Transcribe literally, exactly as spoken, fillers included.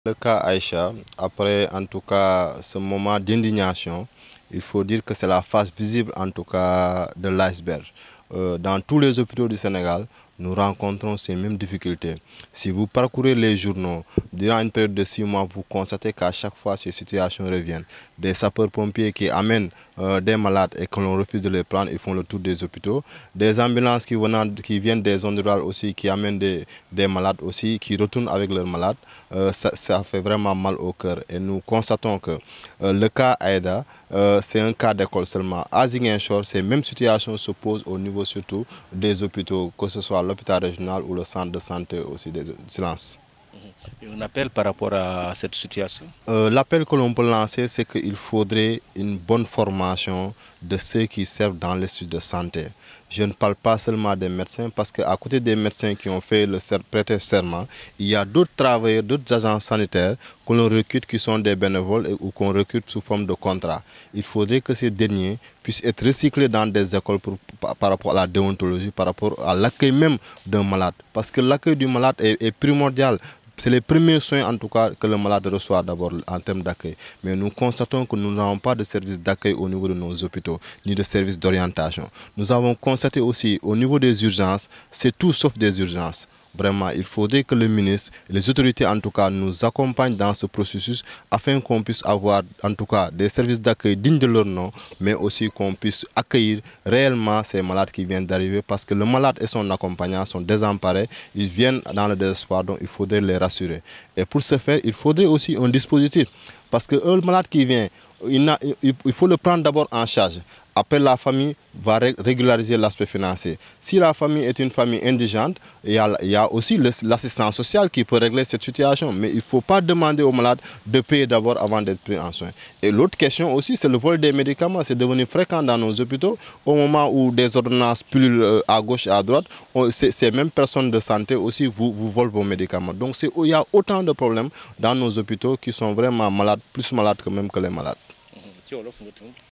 Le cas Aïcha, après en tout cas ce moment d'indignation, il faut dire que c'est la face visible en tout cas de l'iceberg. Euh, dans tous les hôpitaux du Sénégal, nous rencontrons ces mêmes difficultés. Si vous parcourez les journaux, durant une période de six mois, vous constatez qu'à chaque fois ces situations reviennent. Des sapeurs-pompiers qui amènent euh, des malades et que l'on refuse de les prendre, ils font le tour des hôpitaux. Des ambulances qui, venant, qui viennent des zones rurales aussi, qui amènent des, des malades aussi, qui retournent avec leurs malades. Euh, ça, ça fait vraiment mal au cœur. Et nous constatons que euh, le cas Aïda, euh, c'est un cas d'école seulement. À Ziguinchor, ces mêmes situations se posent au niveau surtout des hôpitaux, que ce soit l'hôpital régional ou le centre de santé aussi des silences. Et un appel par rapport à cette situation? euh, L'appel que l'on peut lancer, c'est qu'il faudrait une bonne formation de ceux qui servent dans les structures de santé. Je ne parle pas seulement des médecins, parce qu'à côté des médecins qui ont fait le prêter serment, il y a d'autres travailleurs, d'autres agents sanitaires que l'on recrute qui sont des bénévoles ou qu'on recrute sous forme de contrat. Il faudrait que ces derniers puissent être recyclés dans des écoles pour, par, par rapport à la déontologie, par rapport à l'accueil même d'un malade. Parce que l'accueil du malade est, est primordial. C'est les premiers soins en tout cas que le malade reçoit d'abord en termes d'accueil. Mais nous constatons que nous n'avons pas de service d'accueil au niveau de nos hôpitaux, ni de service d'orientation. Nous avons constaté aussi au niveau des urgences, c'est tout sauf des urgences. Vraiment, il faudrait que le ministre, les autorités en tout cas, nous accompagnent dans ce processus afin qu'on puisse avoir en tout cas des services d'accueil dignes de leur nom, mais aussi qu'on puisse accueillir réellement ces malades qui viennent d'arriver, parce que le malade et son accompagnant sont désemparés, ils viennent dans le désespoir, donc il faudrait les rassurer. Et pour ce faire, il faudrait aussi un dispositif, parce que un malade qui vient, il, a, il faut le prendre d'abord en charge. Après, la famille va régulariser l'aspect financier. Si la famille est une famille indigente, il y a, il y a aussi l'assistance sociale qui peut régler cette situation. Mais il ne faut pas demander aux malades de payer d'abord avant d'être pris en soin. Et l'autre question aussi, c'est le vol des médicaments. C'est devenu fréquent dans nos hôpitaux. Au moment où des ordonnances pullulent à gauche et à droite, ces mêmes personnes de santé aussi vous, vous volent vos médicaments. Donc il y a autant de problèmes dans nos hôpitaux qui sont vraiment malades, plus malades que même que les malades.